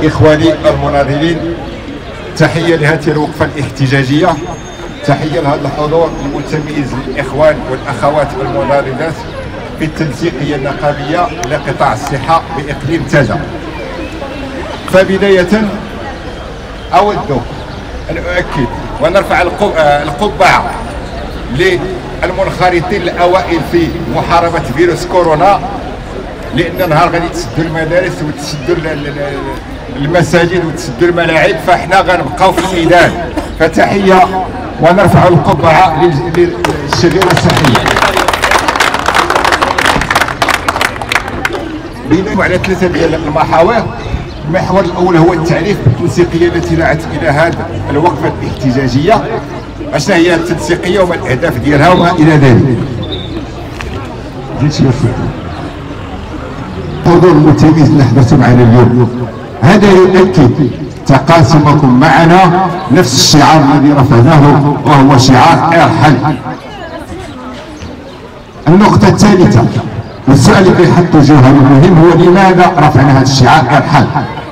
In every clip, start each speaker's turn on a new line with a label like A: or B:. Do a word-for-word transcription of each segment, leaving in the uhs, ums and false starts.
A: إخواني المناضلين، تحية لهذه الوقفة الاحتجاجية، تحية لهذا الحضور المتميز للإخوان والأخوات المناضلات في التنسيقية النقابية لقطاع الصحة بإقليم تازة. فبداية أود أن أؤكد ونرفع القبعة للمنخرطين الأوائل في محاربة فيروس كورونا، لأن نهار غادي تسدوا المدارس وتسدوا المساجد وتسدوا الملاعب، فاحنا غنبقاو في الميدان. فتحية ونرفع القبعة للشريرة الصحية. بناء على ثلاثة ديال المحاور. المحور الأول هو التعريف بالتنسيقية التي دعت إلى هذا الوقفة الاحتجاجية، أشنا هي التنسيقية وما الأهداف ديالها وما إلى ذلك. الحضور المتميز اللي حضرتوا معنا اليوم، هذا يؤكد تقاسمكم معنا نفس الشعار الذي رفعناه وهو شعار ارحل. النقطة الثالثة والسؤال اللي يحط وجوهه المهم هو لماذا رفعنا هذا الشعار ارحل؟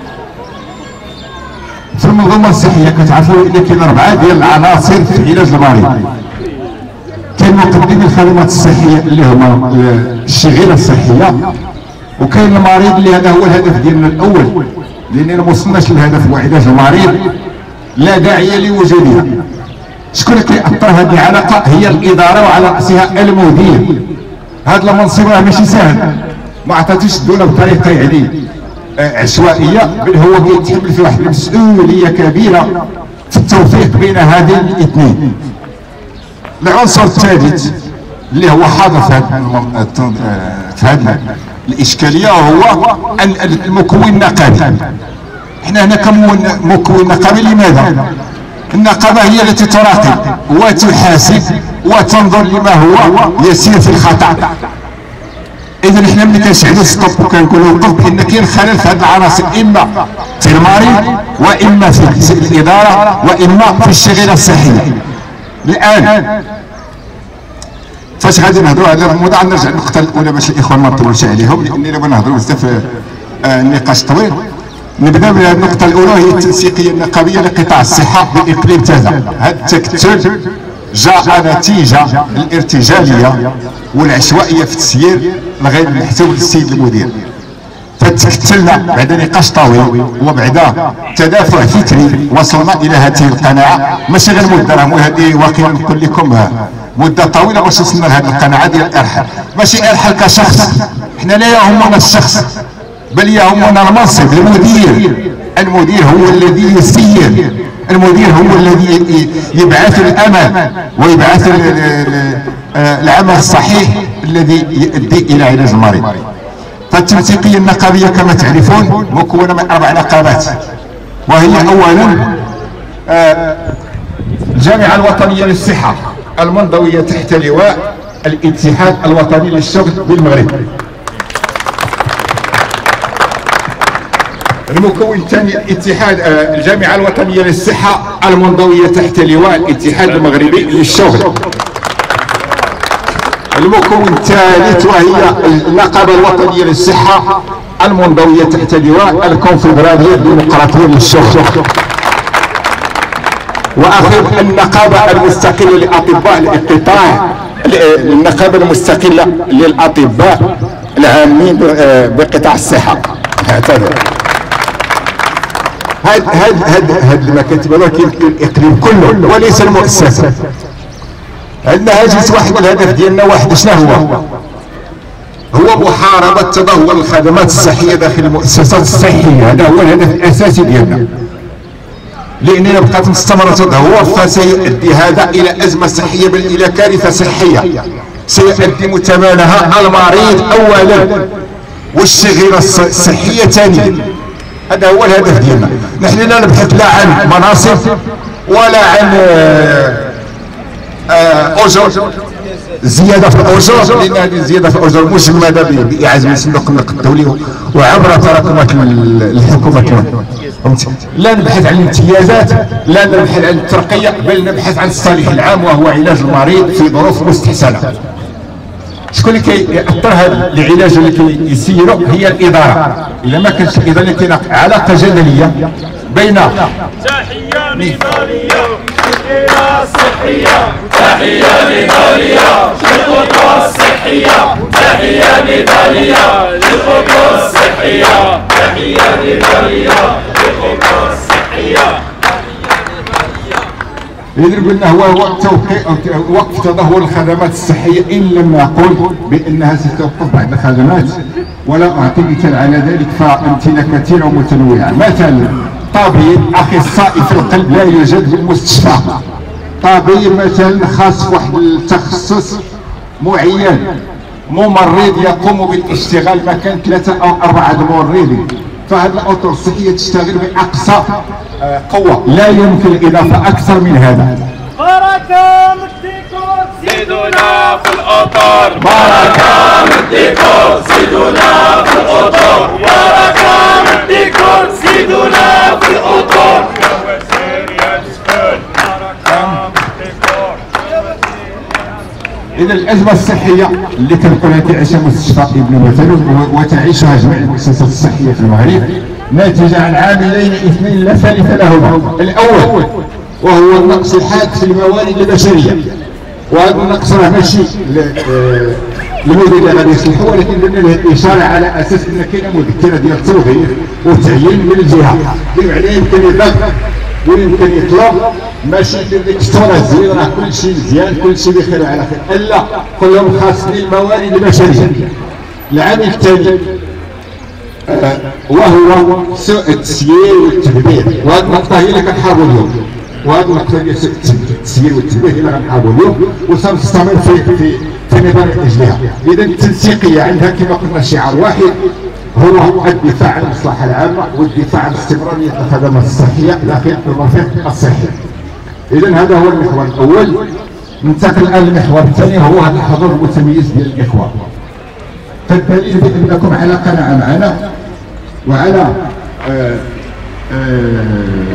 A: في المنظومة الصحية كتعرفوا ان كاين أربعة ديال العناصر في علاج المريض. كاين مقدمي الخدمات الصحية اللي هما الشغيرة الصحية، وكاين المريض اللي هذا هو الهدف ديالنا الاول، لاننا ما وصلناش للهدف هو علاج المريض لا داعي لوجودها. شكون اللي كيأطر هذه العلاقه؟ هي الاداره وعلى راسها المدير. هذا المنصب راه ماشي سهل، ما عطاتوش الدوله بطريقه يعني عشوائيه، بل هو كيتحمل فيه واحد المسؤوليه كبيره في التوفيق بين هذين الاثنين. العنصر الثالث اللي هو حاضر في هذه الاشكاليه وهو المكون النقابي. احنا هنا كمكون نقابي لماذا؟ النقابه هي التي تراقب وتحاسب وتنظر لما هو يسير في الخطا. اذا احنا ملي كنشعلوا ستوب وكنقولوا وقف، بان كاين خلل في هذه العناصر، اما في المريض واما في الاداره واما في الشغيله الصحيه. الان فاش غادي نهضروا على الموضوع، نرجع للنقطه الاولى باش الاخوان ما نطولوش عليهم، لاننا بغا نهضروا بزاف النقاش طويل. نبدا من النقطه الاولى وهي التنسيقيه النقابيه لقطاع الصحه باقليم تازة. هذا التكتل جاء نتيجه الارتجاليه والعشوائيه في التسيير لغايه المحتوى للسيد المدير. فتكتلنا بعد نقاش طويل وبعد تدافع فكري وصلنا الى هذه القناعه، ماشي غير مده، راه هذه واقعا نقول لكم مده طويله باش وصلنا لهذه القناعه ديال ارحل. ماشي ارحل كشخص، احنا لا يهمنا الشخص بل يهمنا المنصب. المدير المدير هو الذي يسير، المدير هو الذي يبعث الامل ويبعث العمل الصحيح الذي يؤدي الى علاج المريض. فالتنسيقيه النقابيه كما تعرفون مكونه من اربع نقابات، وهي اولا الجامعه الوطنيه للصحه المنضويه تحت لواء الاتحاد الوطني للشغل بالمغرب. المكون الثاني اتحاد الجامعه الوطنيه للصحه المنضويه تحت لواء الاتحاد المغربي للشغل. المكون الثالث وهي النقابه الوطنيه للصحه المنضويه تحت لواء الكونفدراليه الديمقراطيه للشغل. واخيرا النقابه المستقله لاطباء القطاع، النقابه المستقله للاطباء العامين بقطاع الصحه. اعتذر. هاد هاد هاد هاد المكاتب ولكن الاقليم كله وليس المؤسسه. عندنا هاجس واحد، الهدف ديالنا واحد، شنو هو؟ هو محاربه تدهور الخدمات الصحيه داخل المؤسسات الصحيه. هذا هو الهدف الاساسي ديالنا، لاننا بقات مستمره تدهور فسيؤدي هذا الى ازمه صحيه بل الى كارثه صحيه سيقدم ثمنها المريض اولا والشغيله الصحيه ثانيا. هذا هو الهدف ديالنا. نحن لا نبحث لا عن مناصب ولا عن اجور، زياده في الاجور، لان هذه الزياده في الاجور مجمده باعاز من صندوق النقد الدولي وعبر تراكمات الحكومه. لا نبحث عن الامتيازات، لا نبحث عن الترقيه، بل نبحث عن الصالح العام وهو علاج المريض في ظروف مستحسنه. شكون اللي كيأثر هذا العلاج اللي كيسيروا؟ هي الاداره. الا ما كانش الاداره اللي كاينه علاقه جدليه بين
B: تحيه مثاليه للخطوه الصحيه، تحيه مثاليه للخطوه الصحيه، تحيه مثاليه للخطوه الصحيه، تحيه مثاليه للخطوه الصحيه.
A: إذا قلنا هو هو توقيع وقف تدهور الخدمات الصحية، إن لم نقل بأنها ستوقف بعض الخدمات، ولا أعطي مثال على ذلك فأمثلة كثيرة ومتنوعة. مثلا طبيب أخصائي في القلب لا يوجد في المستشفى، طبيب مثلا خاص بواحد التخصص معين، ممرض يقوم بالاشتغال مكان ثلاثة أو أربعة ممرضين، فهذه الأطر الصحية تشتغل بأقصى قوة، لا يمكن الإضافة أكثر من هذا.
B: بركة من الديكور زيدونا في الأطر، بركة من الديكور زيدونا في الأطر، بركة من الديكور زيدونا في الأطر.
A: إذا الأزمة الصحية اللي كنقولها تعيشها مستشفى ابن بطال وتعيشها جميع المؤسسات الصحية في المغرب ناتجة عن عاملين اثنين لا ثالث لهما. الأول وهو النقص الحاد في الموارد البشرية، وهذا النقص راه ماشي المدير اللي غادي يصلحوا، ولكن درنا له الإشارة على أساس أن كاينة مذكرة ديال التوظيف والتعيين من الجهة اللي معناه يمكن يضغط ويمكن يطلب، ماشي يدير ديك الصورة زين راه كل شيء مزيان كل شيء بخير على خير، الا كلهم خاص بالموارد البشرية. العامل الثاني آه وهو سوء التسيير والتدبير، وهذه النقطة هي اللي كنحاربوا اليوم، وهذه النقطة ديال سوء التسيير والتدبير هي اللي كنحاربوا اليوم وسنستمر في في في نظام اجلها. إذا التنسيقية عندها كما قلنا شعار واحد هو الدفاع عن المصلحة العامة والدفاع عن استمرارية الخدمات الصحية داخل المرافق الصحي. إذا هذا هو المحور الأول. ننتقل الآن للمحور الثاني، هو هذا الحضور المتميز ديال الإخوة. فالدليل بأنكم على قناعة معنا وعلى آآ آآ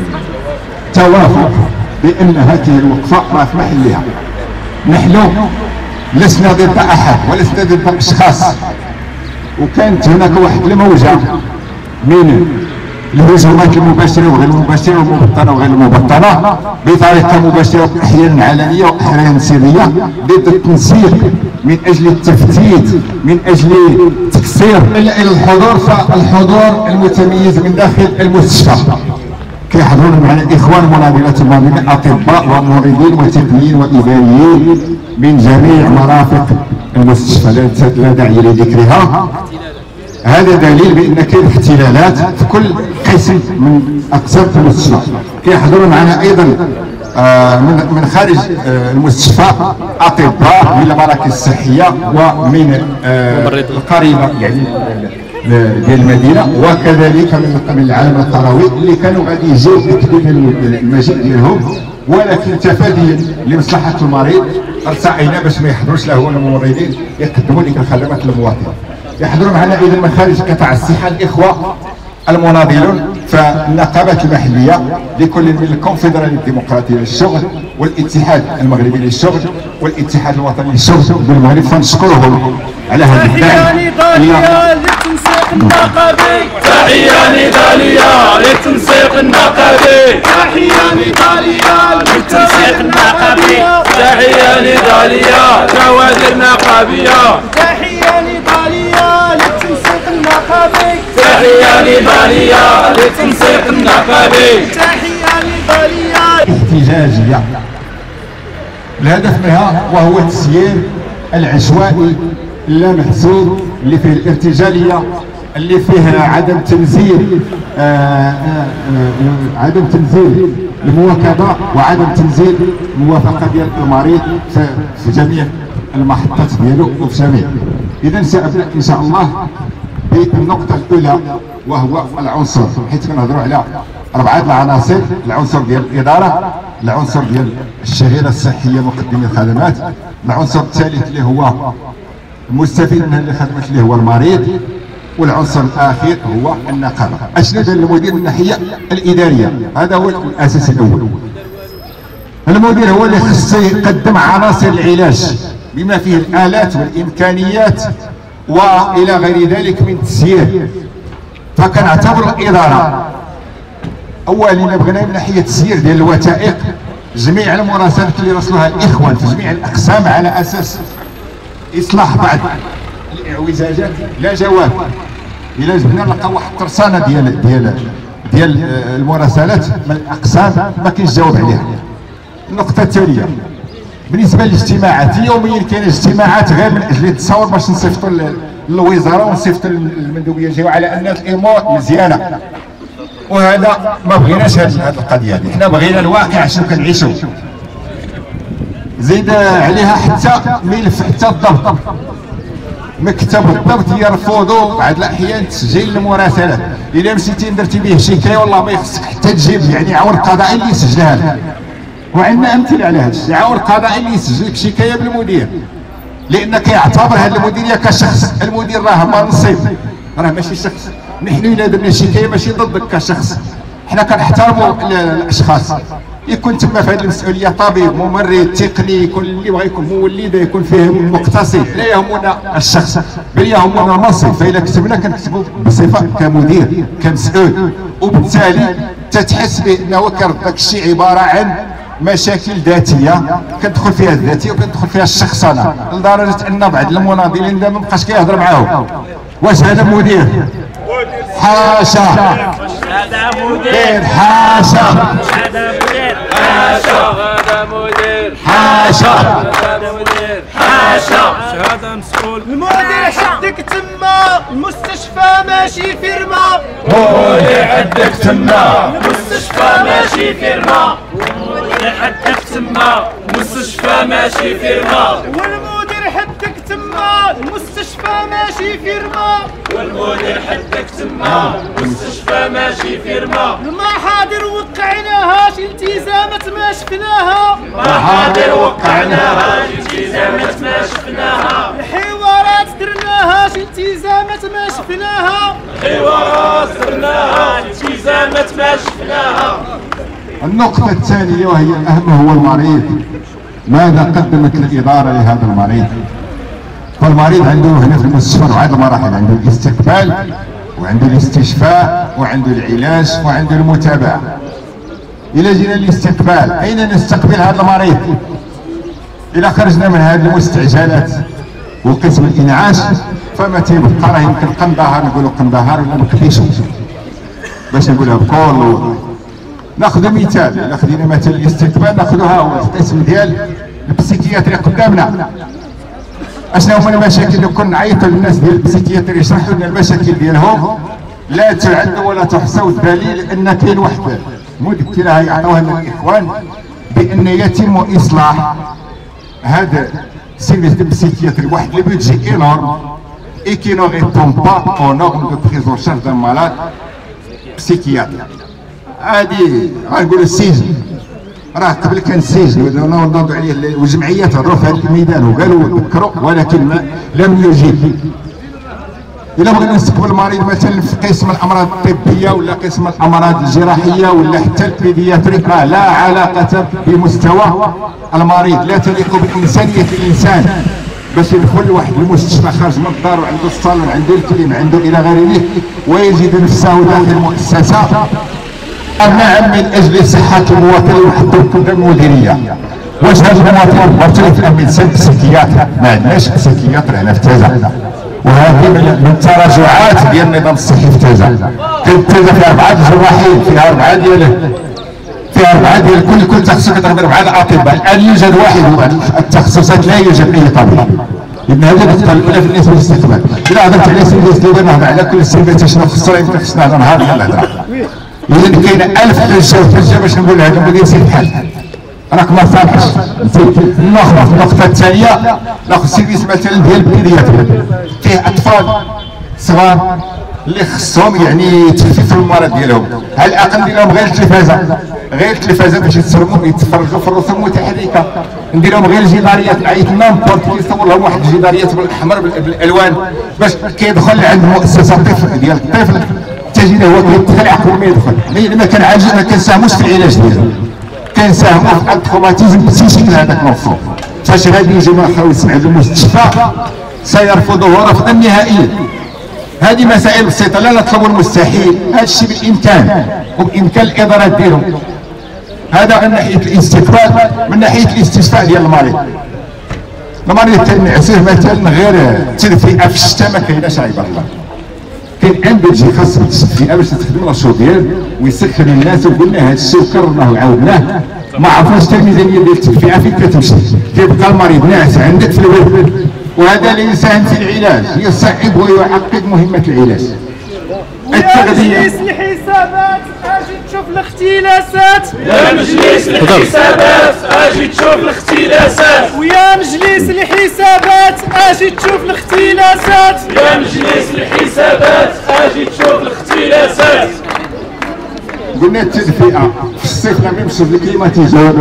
A: توافق بأن هذه الوقفة راه في محلها. نحن لسنا ضد أحد ولسنا ضد أشخاص، وكانت هناك واحد الموجة من الهجومات المباشرة وغير المباشرة والمبطنة وغير المبطنة بطريقة مباشرة أحيانا علنية وأحيانا سرية ضد التنسيق من أجل التفتيت من أجل تكسير إلى الحضور. فالحضور المتميز من داخل المستشفى كيحضرون معنا إخوان مناضلات المناضلين أطباء وممرضين وتقنيين وإداريين من جميع مرافق المستشفى لا داعي لذكرها. هذا دليل بأن كاين اختلالات في كل قسم من أقسام المستشفى. كيحضروا معنا أيضا آه من من خارج آه المستشفى أطباء من المراكز الصحية ومن آه القريبة يعني ديال المدينه، وكذلك من العالم القروي اللي كانوا غادي يجيو يكتبوا المجيء ديالهم، ولكن تفاديا لمصلحه المريض ارتعينا باش ما يحضروش له هو الممرضين يقدموا لك الخدمات للمواطن. يحضروا معنا ايضا من خارج قطاع الصحه الاخوه المناضلون فالنقابات المحليه لكل من الكونفدراليه الديمقراطيه للشغل والاتحاد المغربي للشغل والاتحاد الوطني للشغل بالمغرب، فنشكرهم على هذا الدعم.
B: تحية للتنسيق النقابي، تحية نضالية للتنسيق النقابي، تحية نضالية للتنسيق النقابي، تحية نضالية كوادر نقابية، تحية نضالية للتنسيق النقابي، تحية نضالية للتنسيق النقابي، تحية نضالية
A: احتجاجية الهدف منها وهو تسيير العشوائي لا محسوب اللي فيه الارتجاليه اللي فيه عدم تنزيل آآ آآ عدم تنزيل المواكبه وعدم تنزيل الموافقه ديال المريض في جميع المحطات ديالو وفي جميع. اذا سابدا ان شاء الله بالنقطه الاولى وهو العنصر، حيث كنهضروا على اربعه العناصر: العنصر ديال الاداره، العنصر ديال الشهيره الصحيه مقدمي الخدمات، العنصر الثالث اللي هو المستفيد من هذه الخدمات اللي هو المريض، والعنصر الاخير هو النقابه. اشنو دار المدير من الناحيه الاداريه؟ هذا هو الاساس الاول. المدير هو اللي خصو يقدم عناصر العلاج بما فيه الآلات والإمكانيات وإلى غير ذلك من التسيير. فكنعتبر الإدارة أولا بغينا من ناحية التسيير ديال الوثائق جميع المراسلات اللي راسلوها الإخوان في جميع الأقسام على أساس إصلاح بعض الاعوجاجات لا جواب. إلا جبنا نلقى واحد الترسانة ديال ديال ديال المراسلات من الأقسام ما كاينش جواب عليها. النقطة التالية بالنسبة للاجتماعات، يوميا كاين اجتماعات غير من أجل التصاور باش نصيفطوا للوزارة ونصيفطوا للمندوبية الجوية على أن الأمور مزيانة، وهذا ما بغيناش هذه القضية هذه. حنا بغينا الواقع شنو كنعيشوا. زيد عليها حتى ملف حتى الضبط، مكتب الضبط يرفضوا بعض الاحيان تسجيل المراسلات. الا مشيتي درتي به شكايه والله ما يخصك حتى تجيب يعني عون قضائي اللي يسجلها لك، وعندنا امثله على هذا الشيء. عون قضائي اللي يسجل لك شكايه بالمدير لان كيعتبر هذا المديريه كشخص. المدير راه منصب راه ماشي شخص. نحن الا درنا شكايه ماشي ضدك كشخص، حنا كنحترموا الاشخاص. يكون تما في هذه المسؤوليه طبيب ممرض تقني، يكون اللي بغى يكون مولد، يكون فيه مقتصد، لا يهمنا الشخص بل يهمنا المنصب. فإذا كتبنا كنكتبوا بصفه كمدير كمسؤول، وبالتالي تتحس بانه كان داك الشيء عباره عن مشاكل ذاتيه كتدخل فيها الذاتيه وكتدخل فيها الشخصنه، لدرجه ان بعض المناضلين دابا مابقاش كيهضر معاهم. واش هذا مدير؟ حاشا.
B: هذا مدير.
A: حاشا.
B: هذا مدير. حاشا. هذا مدير.
A: حاشا.
B: هذا مدير. حاشا.
C: هذا مسؤول.
D: المدير حدك تما، المستشفى ماشي فيرما.
B: المدير حدك تما، المستشفى ماشي فيرما. المدير حدك تما، المستشفى ماشي فيرما.
D: والمدير حدك تما، المستشفى ماشي فيرما.
B: والمدير حدك تما، المستشفى ماشي فيرما.
D: المحاضر وقعناها شي التزامات ما شفناها.
B: المحاضر وقعناها شي التزامات ما شفناها.
D: الحوارات درناها شي التزامات ما شفناها.
B: الحوارات درناها شي التزامات ما شفناها.
A: النقطة الثانية وهي الأهم هو المريض. ماذا قدمت الإدارة لهذا المريض؟ فالمريض عنده هنا في المستشفى أربعة مراحل، عنده الاستقبال وعنده الاستشفاء وعنده العلاج وعنده المتابعة. إلى جينا الاستقبال، أين نستقبل هذا المريض؟ إلى خرجنا من هذه المستعجلات وقسم الإنعاش فما تيبقى راه يمكن قندهار، نقولوا قندهار ولا مكفيش باش نقولها بكل. ناخذ مثال، خدينا مثلا الاستقبال ناخذها هو القسم ديال البسيكياتري قدامنا. اشنو هما المشاكل؟ لو كنا نعيطوا للناس ديال البسيكياتري يشرحوا لنا المشاكل ديالهم لا تعد ولا تحصى، والدليل ان كاين واحد مذكره يعطوها لنا الاخوان بان يتم اصلاح هذا السيرفيس ديال البسيكياتري واحد لو بودجي انورم اي كي نو ريبون با او نورم دو بريز اون شارج دان مالاد بسيكياتري. هادي غنقولوا السجن، راه قبل كان السجن ونوضوا عليه والجمعيات هضروا في هذا الميدان وقالوا ذكروا ولكن ما لم يجيب. الا بغينا نستقبل المريض مثلا في قسم الامراض الطبيه ولا قسم الامراض الجراحيه ولا حتى البيدياتري راه لا علاقه بمستوى المريض، لا تليق بانسانيه الانسان باش يدخل واحد المستشفى خارج من الدار وعنده الصالون عنده الكليم عنده الى غيره ويجد نفسه داخل المؤسسه. نعم من اجل صحه المواطن وحده المديريه. واش هذا المواطن مرتبط في الميدسان بسيكياتر؟ ما عندناش بسيكياتر هنا في تازا، وهذه من التراجعات ديال النظام الصحي في تازا. كانت تازا فيها اربعه جراحين، فيها اربعه ديال فيها اربعه ديال كل كل تخصص كتضرب اربعه الاطباء. الان يوجد واحد هو التخصصات لا يوجد اي طبيب. إن هذه النقطة الأولى بالنسبة للاستقبال. إذا هضرت على سيرفيس ديال نهضر على كل سيرفيس شنو خصو يمكن خصنا نهضر نهار ديال الهضرة. إذا كاينه ألف حجة وحجة باش نقول هذا المدير سير بحال راك ما صالحش. ناخذ النقطة الثانية، ناخذ سيرفيس مثلا ديال البيدياتري فيه أطفال صغار اللي خصهم يعني يتخفيف المرض ديالهم، على الأقل ندير لهم غير التلفازة، غير التلفازة باش يتفرجوا يتفرجوا في الرسوم المتحركة، ندير لهم غير الجداريات نعيط نامبورت كيصور لهم واحد الجداريات بالاحمر بالالوان باش كيدخل عند مؤسسة طفل ديال الطفل تجد هو كيدخل عقل ما يدخل، ما كنعالج ما كنساهموش في العلاج ديالو، كنساهموا في التروماتيزم بسيشيك لهذاك الموصوف. فاش غادي يجي يحاول يسمع المستشفى سيرفضه رفضا نهائيا. هذه مسائل بسيطه، لا نطلب المستحيل، هذا الشيء بالامكان وبامكان الاداره ديالهم. هذا من ناحيه الاستقبال. من ناحيه الاستشفاء ديال المريض، المريض تنعسيه مثلا غير تدفئه في الشتاء ما كايناش عباد الله. كاين ان بلجيكا خاص التدفئه باش تخدم لاشو ديال ويسخن الناس، وقلنا هذا الشيء وكررناه وعاودناه. ما عرفناش حتى الميزانيه ديال التدفئه فين كتمشي، كيبقى المريض ناعس عندك في البيت، وهذا لا يساهم في العلاج، يصعب ويعقد مهمه العلاج.
D: التغذيه مجلس الحسابات اجي تشوف الاختلاسات،
B: يا مجلس الحسابات اجي تشوف الاختلاسات،
D: ويا مجلس الحسابات اجي تشوف الاختلاسات،
B: يا مجلس الحسابات اجي تشوف الاختلاسات.
A: قلنا التدفئه في الصيف لما يمشي الكليماتيزور.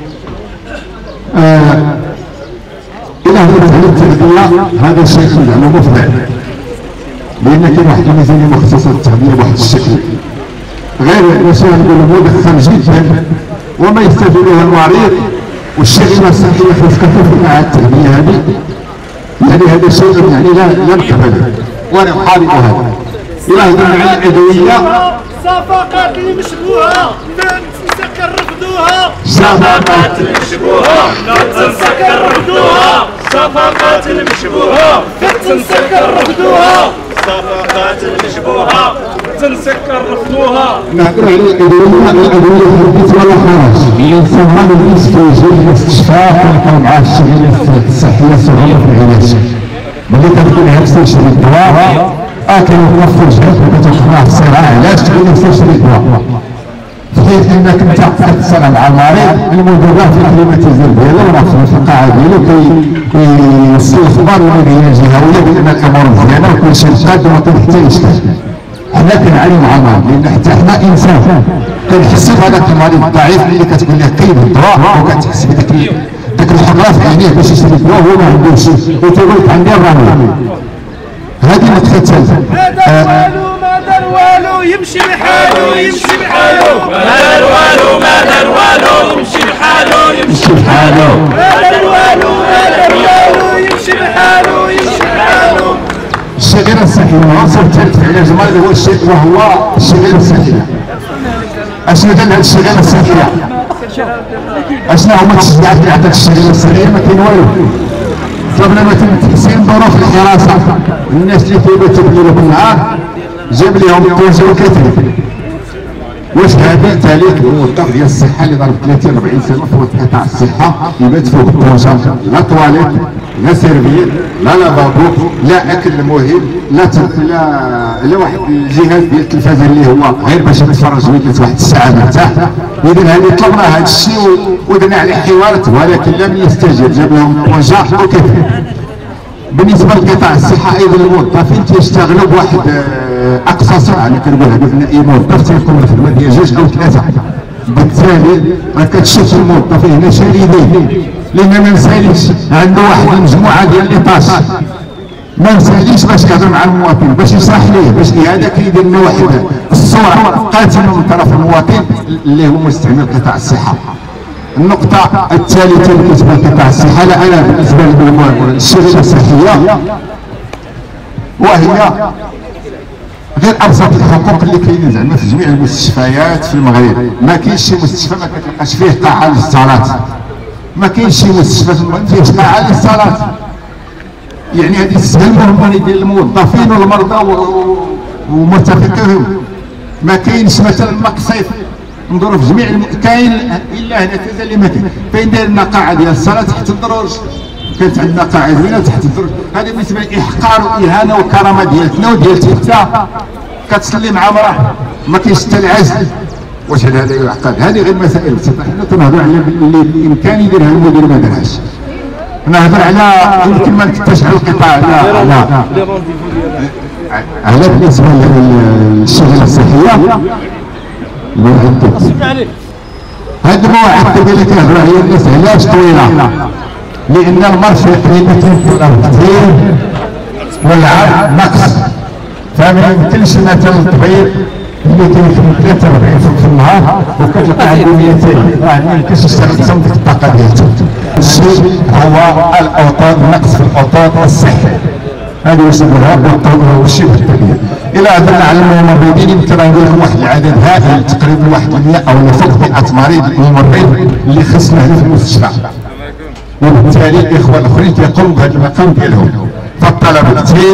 A: آه الى هنا على التغذيه هذا الشيء زعما مفضل، لان كاين واحد الميزانيه مخصصه للتغذيه بواحد الشكل غير ماشي نقولوا مدخل جدا وما يستفيدوه المريض، والشغيله الصحيه خاص كتوفي مع التغذيه هذه. يعني هذا الشيء يعني لا لا نقبله وانا حارب هذا. الى هضرنا على الادويه،
D: صفقات المشبوهه لا تنسى رفضوها،
B: صفقات المشبوهه لا تنسى رفضوها، صفقات المشبوهه لا تنسى رفضوها، صفقات المشبوهه تنسكر رفضوها.
A: نهضروا على الادويه، الادويه حديث ولا حرج. الانسان هذا الناس كيجي للاستشفاء كنلقاو معاه الشغيله الصحيه الصغيره في العلاج. ملي كتكون عرفتي تشري الدواء اه كيوقف وجهك وكتوقف معاه الصراع، علاش تقول لي تشري الدواء؟ في حيث انك انت كتصالح مع المريض، المدرب في الكليماتيزور ديالو ولا في القاعه ديالو كيوصل الاخبار للمديريه الجهويه بان الامور مزيانه وكل شيء قادم وما كاين حتى اشكال. حنا كنعانيو مع المرض لان حتى حنا انسان كنحس بهذاك المريض الضعيف اللي كتقول له كاين الدواء وكتحس بداك داك الحراره في عينيه باش يشري الدواء وهو ما عندوش وتيقول لك عندي الرمله. هذه النقطه الثالثه.
D: ما دار والو ما دار والو يمشي بحالو يمشي بحالو،
B: ما دار والو ما دار والو يمشي بحالو يمشي بحالو،
D: ما دار والو ما دار والو يمشي بحالو يمشي بحالو.
A: الشغيله الصحيه العنصر الثالث في علاج المريض هو الشيء وهو الشغيله الصحيه. اشنو دار هذه الشغيله الصحيه؟ اشنو هما التشجيعات اللي عطات الشغيله الصحيه؟ ما كاين والو. طلبنا مثلا تحسين ظروف الحراسه، الناس اللي كيباتوا بالليل وبالنهار جاب لهم الطوجه وكتري. واش هذا تاليك الموظف ديال الصحه اللي ضرب ثلاثين أربعين سنه في قطاع الصحه يبات فوق الطوجه، لا طواليت لا سيرفيت لا لافابو لا اكل مهم لا لا لا واحد الجهاز ديال التلفازه اللي هو غير باش يتفرج ويجلس واحد الساعه مرتاح. اذا هذه طلبنا هذا الشيء ودرنا عليه حوارات ولكن لم يستجب، جاب لهم الطوجه وكتري. بالنسبه لقطاع الصحه ايضا الموظفين تيشتغلوا بواحد اقصى سرعه، انا كنقولها بان اي موظف تيكون الخدمه ديال جوج او ثلاثه، بالتالي راه كتشوف الموظفين هنا شاردين لان ما مساليش عنده واحد المجموعه ديال ليطاش ما مساليش باش يهضر مع المواطن باش يشرح ليه باش هذا كيدير لنا واحد الصوره قاتمه من طرف المواطن اللي هو مستعمل قطاع الصحه. النقطة الثالثة بالنسبة لقطاع الصحة لا أنا بالنسبة للشغيلة الصحية وهي غير أبسط الحقوق اللي كاينين زعما في جميع المستشفيات في المغرب. ما كاينش شي مستشفى ما كتلقاش فيه قاعة للصلاة، ما كاينش شي مستشفى ما فيهش قاعة للصلاة. يعني هذه تسهل المهمة ديال الموظفين والمرضى ومرتفقيهم. ما كاينش مثلا مقصيف ندورو في جميع الم... كاين الا هنا كذا اللي ما كاين، فين داير لنا قاعه ديال الصلاه تحت الدروج، كانت عندنا قاعه زوينه تحت الدروج. هذا بالنسبه لاحقار واهانه والكرامه ديالتنا وديالتك انت كتصلي مع مراه ما كاينش حتى العزل. واش هذا يعقد؟ هذه غير مسائل بسيطه. حنا كنهضروا على اللي بالامكان يديرها المدير ما دارهاش. نهضر على يمكن ما نكتبش على القطاع على على على بالنسبه للشغله الصحيه. هاد المواعيد اللي كيهضروا عليها الناس علاش طويله؟ لان المرفق اللي كينقلوا كثير والعرض نقص، فما يمكنش مثلا الطبيب اللي كيخدم ثلاثة وأربعين في النهار وكتلقى عنده مئتين راه ما يمكنش يشتغل تصم ديك الطاقة ديالته. الشيء هو الأوطان، نقص في الأوطان الصحي هذه يسمونها والشبه التالية. إلى هضرنا على الممرضين يمكن نقول لكم واحد العدد هائل تقريبا واحد المئة أو فوق مئة مريض ممرض اللي خصنا هنا في المستشفى، وبالتالي الإخوة الآخرين كيقوموا بهذا المقام ديالهم. فالطلب كثير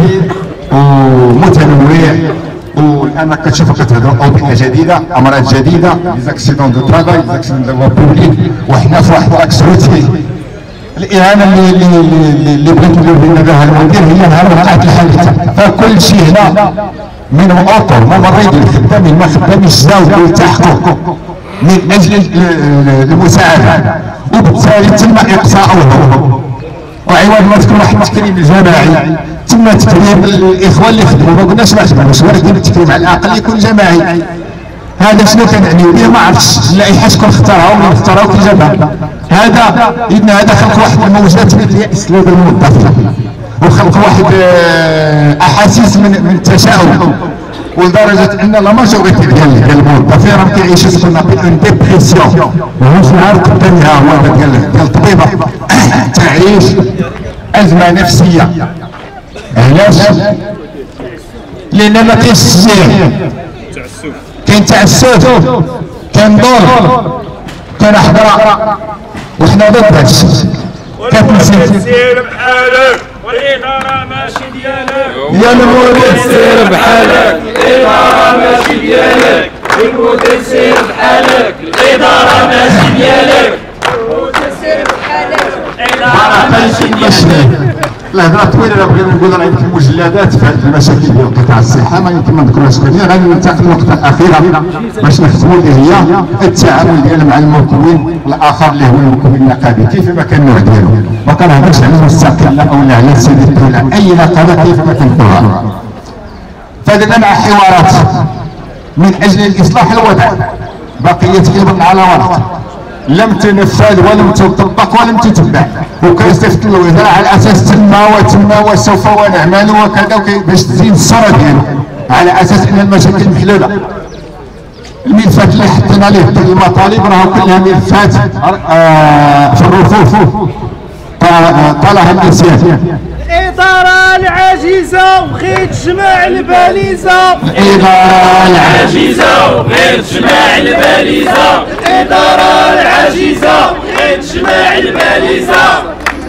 A: ومتنوع، والان كتشوفوا كتهضروا اوبئه جديده، امراض جديده، ليزاكسيدون دو ترافاي، ليزاكسيدون دو لا بوبليك، وحنا في واحد الاكس روتي. الاهانه اللي اللي اللي بغيت ندير لنا بها المدير هي نهار وقعت الحادثه، فكل شيء هنا من اوتور ممرضين خدامين ما خدامينش جاوا ويلتحقوا من اجل المساعده، وبالتالي تم اقصاؤهم. وعوض ما تكون واحد التكريم الجماعي تم تكريم الاخوان اللي خدموا، ما قلناش ما خدموش ولكن التكريم على الاقل يكون جماعي. هذا شنو كنعنيو به؟ ما عرفتش اللائحه شكون اختارها ومن اختارها وكي جابها. هذا ان هذا خلق واحد الموجات من اليأس لدى الموظفين، وخلق واحد احاسيس من من التشاؤم، ولدرجه ان لا ماجوريتي ديال ديال الموظفين راهم كيعيشوا سكون اون ديبرسيون. وهو نهار قدامها هو ديال ديال الطبيبه تعيش ازمه نفسيه. علاش؟ لان ما كاينش تشجيع، كاين تعسف، كاين دور، كاين حضره، وحنا ضد هذا الشيء.
B: كتنسير سير بحالك والإدارة ماشي ديالك،
A: يا المدير
B: سير بحالك الإدارة ماشي ديالك، المدير سير بحالك الإدارة ماشي ديالك، المدير سير بحالك الإدارة ماشي ديالك.
A: الهضره طويله، الا بغينا نقول راه يمكن مجلدات في هذه المشاكل ديال قطاع الصحه ما يمكن ما نذكرهاش كلها. غادي ننتقل للنقطه الاخيره باش نختموا، اللي هي التعامل ديالنا مع المكون الاخر اللي هو المكون النقابي، كيف ما كان النوع ديالو. ما كنهضرش على المستقله او على سيد الدوله، اي نقابه كيف ما كنقولها. فدنا مع حوارات من اجل الاصلاح الوضع، بقيه ايضا على ورق لم تنفذ ولم تطبق ولم تتبع، وكيصيفط الوزاره على اساس تما وتما وسوف ونعمل وكذا باش تزيد الصوره ديالو، على اساس ان المشاكل محلوله. الملفات اللي حطينا ليه المطالب راه كلها ملفات آه في الرفوف طالها النسيان.
D: الإدارة العاجزة وغير تجمع الباليزة،
A: الإدارة
B: العاجزة وغير تجمع الباليزة، الإدارة العاجزة وغير تجمع الباليزة.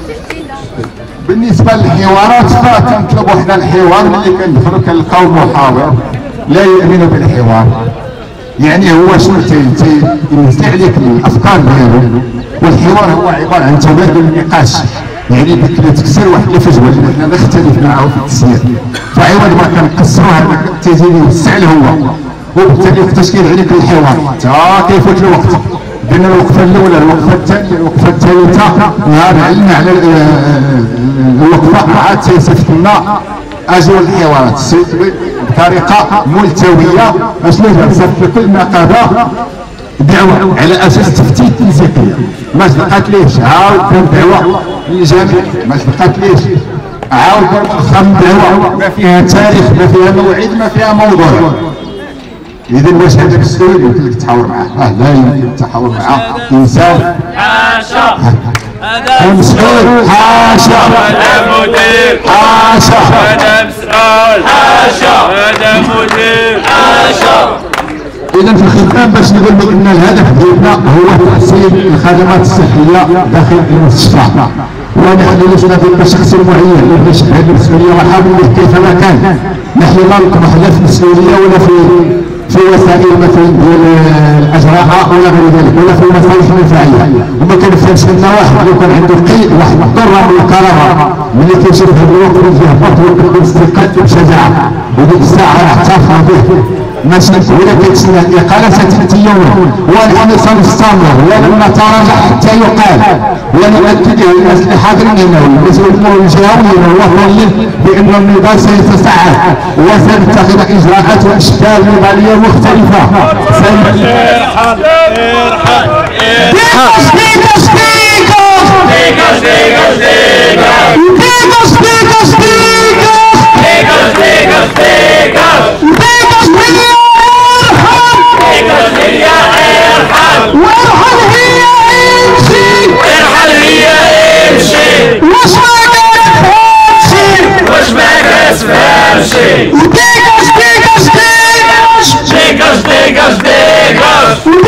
A: بالنسبة للحوارات فكنطلبوا حنا الحوار ملي كندخلوا كنلقاو محاور لا يؤمن بالحوار، يعني هو شنو تينزل عليك الأفكار ديالو، والحوار هو عبارة عن تبادل النقاش، يعني بكري تكسر واحد الفجوه اللي حنا نختلف معاه في التسيير، فعوض ما كنقصروا هذاك تيزيد يوسع له هو، وبالتالي التشكيل عليك الحوار تا كيفوت الوقت. درنا الوقفه الاولى، الوقفه الثانيه، الوقفه الثالثه، نهار علمنا على الوقفه عاد تيصيفط لنا اجوا الحوارات بطريقه ملتويه باش نقدر نصيفط لكل نقابه دعوه على اساس تفتيت تنسيقيه. ما سبقات ليش عاود دعوه للجميع، ما سبقات ليش عاود خم دعوه ما فيها تاريخ، ما فيها موعد، ما فيها موضوع. اذا واش هذاك السؤال يمكن لك تحاور معاه؟ لا يمكن التحاور معاه. انسان
B: حاشا
A: هذا مسؤول، حاشا
B: هذا مدير،
A: حاشا
B: هذا مسؤول، حاشا هذا مدير، حاشا.
A: اذا في الختام باش نقول لك ان الهدف ديالنا هو تحسين الخدمات الصحيه داخل المستشفى، ونحن لسنا في شخص معين اللي بغى يشبه هذه المسؤوليه وحاول به كيفما كان. نحن لا نطمح لا في المسؤوليه ولا في في وسائل مثلا ديال الاجراء ولا غير ذلك، ولا في المصالح المنفعيه. وما كنفهمش ان واحد لو كان عنده قيد واحد الضره من الكرامه ملي كيشوف هذا الوقت يهبط ويكون باستقامه وبشجاعه، وديك الساعه راه احتفظ به ماشي ولا كيتسنى الاقاله ستاتي يوما، ونحن سنستمر ولن نتراجع حتى يقال، ونؤكد للناس اللي حاضرين هنا والمسؤولين والجهويين والوطنيين بان النضال سيتصاعد وسنتخذ اجراءات واشكال نضاليه مختلفه.
B: ارحل ارحل
A: ديكوس ديكوس ديكوس
B: ديكوس ديكوس
A: ديكوس ديكوس ديكوس
B: ديكوس ديكوس ديكوس
C: واش ما كتفهمشي
B: واش ما كتفهمشي
C: ديكاش ديكاش ديكاش
B: ديكاش ديكاش ديكاش